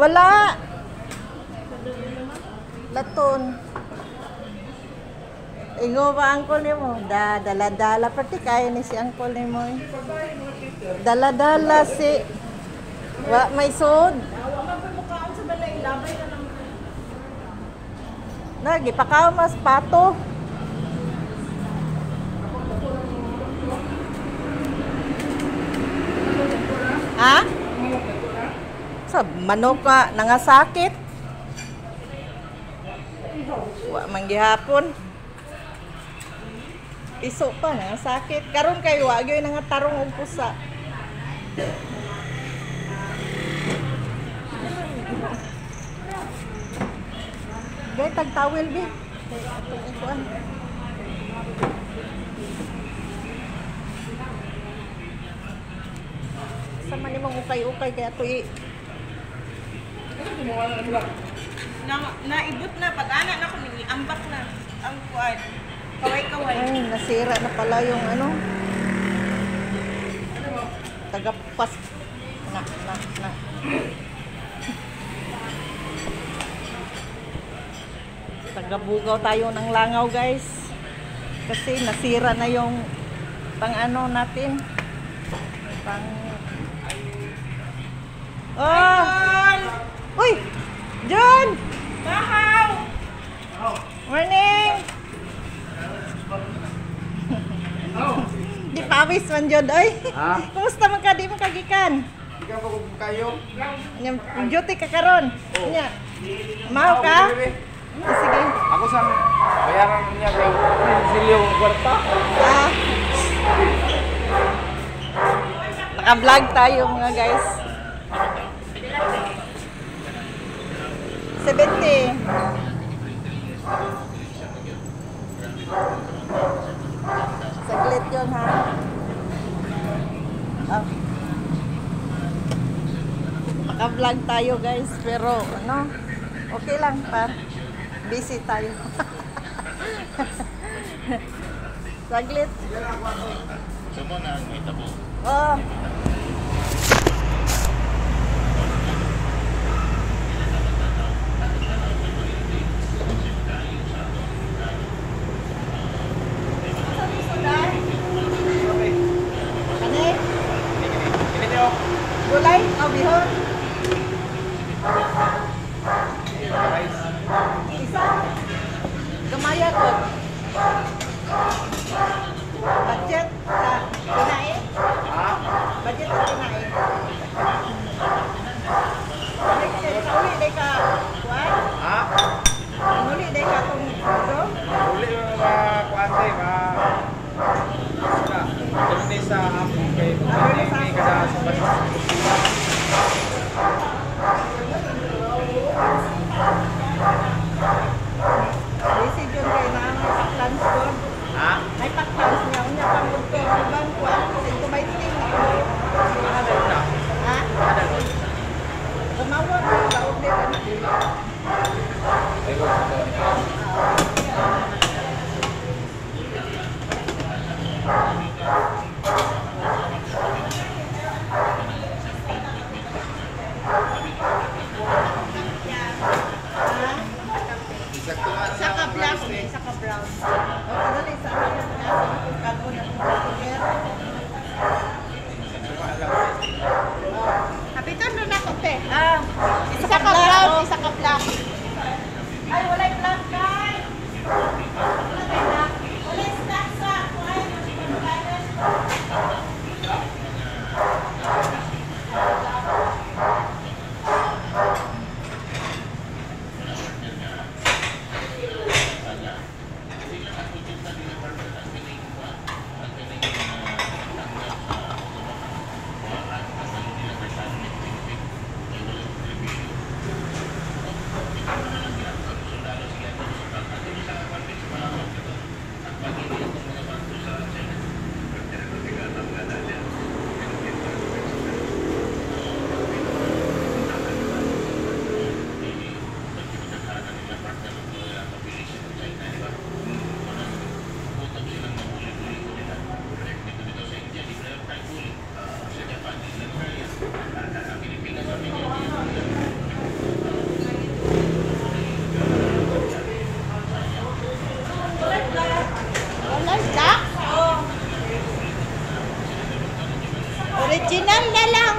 Wala. Laton. Ingo ba angkol ni mo? Dala-dala pati kaya ni si angkol ni mo. Dala-dala si may sod. Nagipakaw mas pato. Ha? Sa manok ka nangasakit. Wa man gihapon. Iso pa nangasakit. Karon kay wa gyud nangatarong og pusa. Gay tag-towel bi. Kay atong ikuan. Sama ni mong ukay-ukay kaya ito naibot na pag-anak na ko ambak na ang kuan. Kaway-kaway. Ay, nasira na pala yung ano. Tagapas. Na. Tagabugaw tayo ng langaw, guys. Kasi nasira na yung pang ano natin. Pang Uy! John! Bahaw! Morning! Di pawis man John, oy. Kumusta man ka? Di mo kagikan? Ikaw pa kung kayo? Yung duty ka karon. Nya. Mau ka? Sige. Ako sa bayaran niya kay Silyo kwarta. Naka-vlog tayo mga guys. 70. Saglit yun ha. Naka-vlog tayo guys. Pero ano, okay lang pa. Busy tayo. Saglit. Sumo na ang itabo. Oh. Gulay? O, bihon? Isa? Gamaya ko. Budget sa kinain? Budget sa kinain? Sa uli, day ka kuwan? Uli, day ka kung ito? Uli mga kuante, mga dito sa hapon kay may kada sa basta. Busy dyan kayo na may paklans doon. May paklans niya. Unya pang magto. Ibang kuwan. Sinto may ting. Ha? Gumawa ko. Laog nila. Original na lang.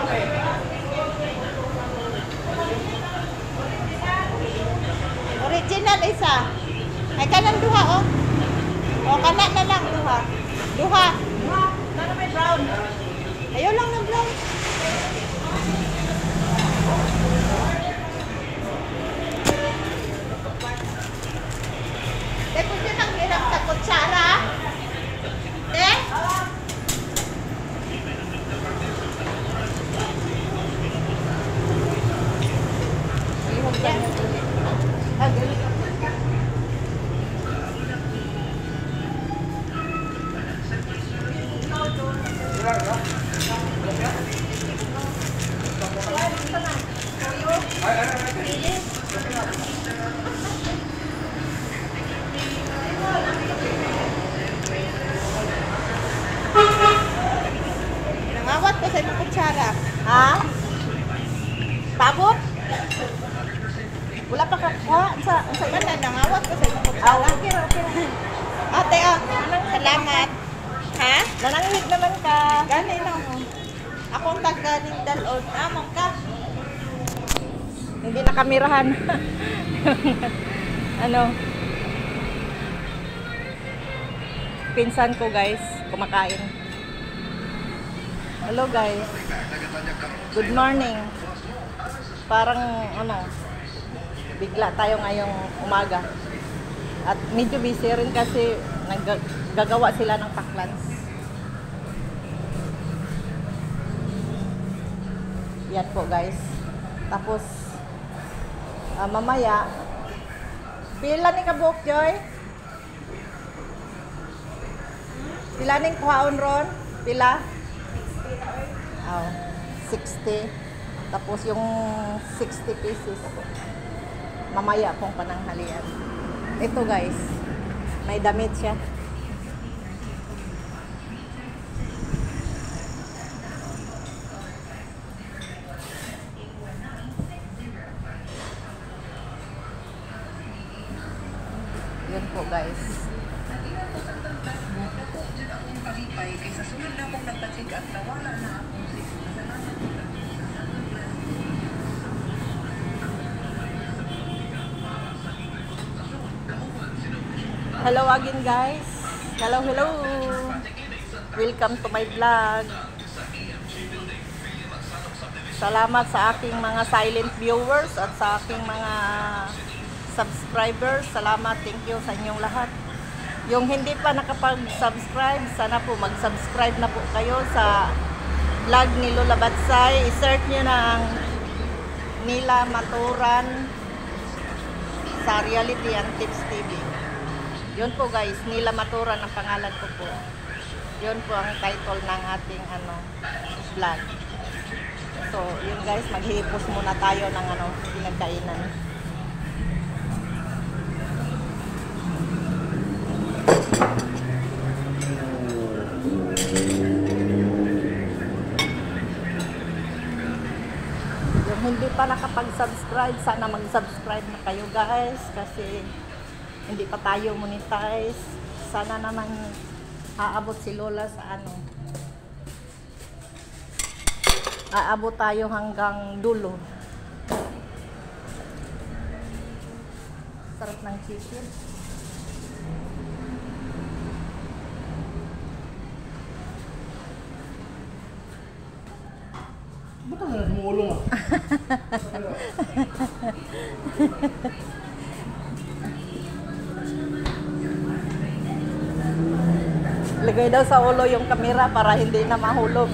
Original isa. Ay kanang duha oh. O kana na lang duha. Duha. Para may brown. Ayaw lang ng brown. Tapos yun ang hirap sa kutsara. Eh? Nangawat ko sa imong kutsara. Ha? Tabot? Wala pa ka sa mana nangawat ko sa imong kutsara. Okay. Ate salamat. Ha? Nananglig naman ka. Gani lang. Ako ang taga Nindalon. Among ka. Hindi nakamirahan. Ano? Pinsan ko guys, kumakain. Hello guys. Good morning. Parang bigla tayo ngayong umaga. At medyo busy rin kasi gagawa sila ng paklans. Yan po guys. Tapos mamaya pila ni kabuok Joy? Pila ning kuhaon ron? Pila? 60. Tapos yung 60 pieces mamaya pong pananghalian. Ito guys, may damit siya. Yun po guys. Hello again guys. Hello. Welcome to my vlog. Salamat sa aking mga silent viewers at sa aking mga subscribers. Salamat, thank you sa inyong lahat. Yung hindi pa nakapag-subscribe, sana po mag-subscribe na po kayo sa vlog ni Lola Batsay. I-search nyo na ang Nila Maturan sa Reality and Tips TV. Yun po guys, Nila Maturan ang pangalan ko po. Yun po ang title ng ating vlog. So, yun guys, maghihipos muna tayo ng pinagkainan. Yung hindi pa nakapag-subscribe, sana mag-subscribe na kayo guys kasi hindi pa tayo monetize. Sana naman aabot si Lola sa aabot tayo hanggang dulo. Sarap ng chicken. Ba't ang nalang mumulong ah? Lagay daw sa ulo yung kamera para hindi na mahulog.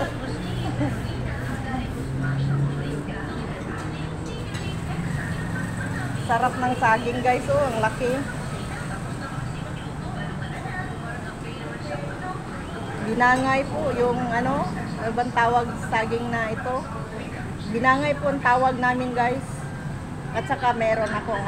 Sarap ng saging guys, ang laki. Binangay po yung ano bang tawag saging na ito? Binangay po ang tawag namin guys. At saka meron akong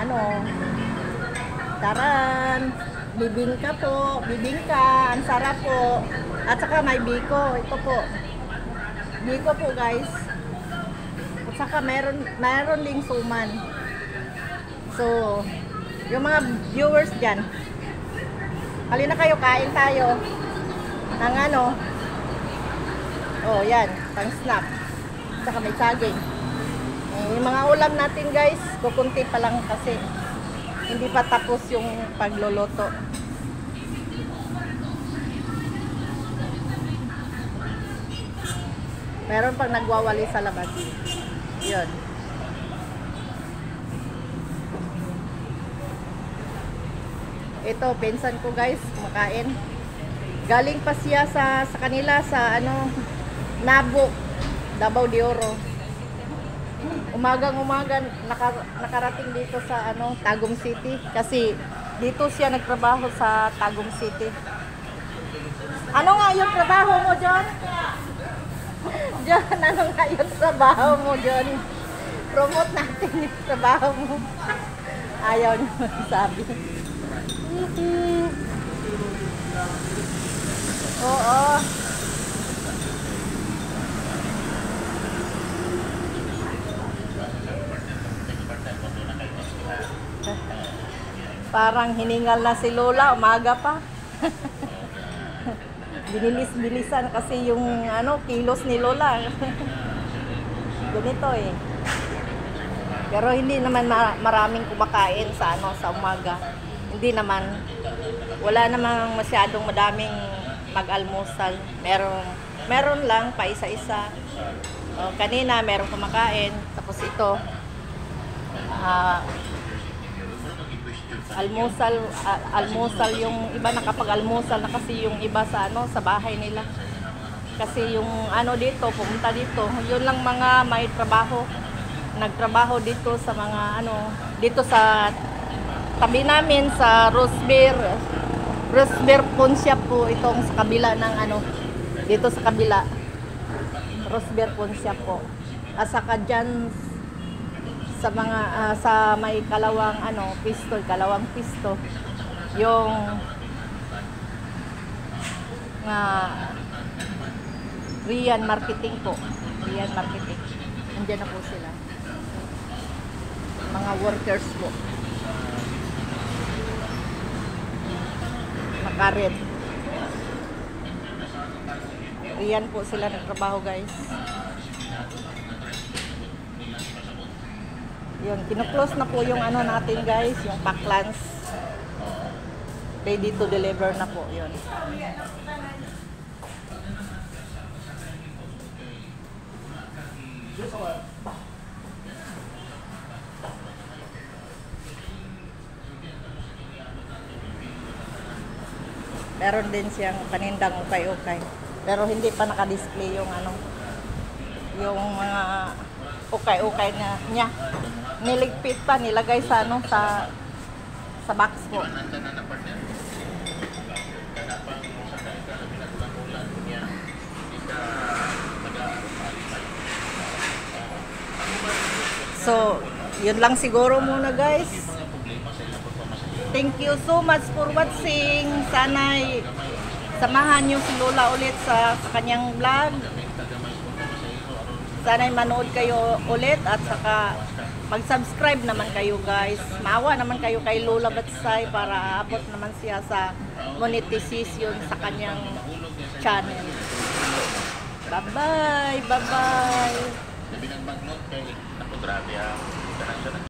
taran. Bibingka po, bibingka, ang sarap po. At saka may biko, ito po. Biko po guys. At saka meron ding suman. So, yung mga viewers dyan, halina kayo, kain tayo ng Oh, yan. Pang snap. Saka may saging. Yung mga ulam natin guys, kukunti pa lang kasi. Hindi pa tapos yung pagluluto. Meron pang nagwawali sa labas. Yun. Ito, pinsan ko guys, kumakain. Galing pa siya sa kanila sa ano, Nabo, Davao de Oro. Umagang-umaga nakarating dito sa ano, Tagum City kasi dito siya nagtrabaho sa Tagum City. Ano nga yung trabaho mo, John? John, ano nga yung trabaho mo, John? Promote natin yung trabaho mo. Ayaw niyo sabi. Oo. Parang hiningal na si Lola, umaga pa. Binilis-bilisan kasi yung ano, kilos ni Lola. Ganito eh. Pero hindi naman maraming kumakain sa ano, sa umaga. Hindi naman. Wala namang masyadong madaming mag-almusal. Meron lang pa isa-isa. Kanina meron kumakain, tapos ito almusal yung iba nakapag-almusal na kasi yung iba sa ano, sa bahay nila. Kasi yung ano dito, pumunta dito, yun lang mga may trabaho. Nagtrabaho dito sa mga ano, dito sa tabi namin sa Rosebeer Pawn Shop po, itong sa kabila ng ano, dito sa kabila. Rosebeer Pawn Shop po. Saka dyan sa mga sa may kalawang ano, kalawang pisto. Yung Rian Marketing po. Rian Marketing. Nandiyan na po sila. Mga workers po. Nakared. Riyan po sila nagtrabaho guys. Yun, kinuklose na po yung ano natin guys, yung pack lunch. Ready to deliver na po, yun. Meron din siyang panindang ukay-ukay. Pero hindi pa naka-display yung ano, yung mga ukay-ukay niya. Niligpit pa, nilagay sa ano, sa box po. So, yun lang siguro muna guys. Thank you so much for watching. Sana'y samahan niyo si Lola ulit sa kanyang vlog. Sana'y manood kayo ulit at saka mag-subscribe naman kayo guys. Maawa naman kayo kay Lola Batsay para abot naman siya sa monetization sa kanyang channel. Bye-bye! Bye-bye!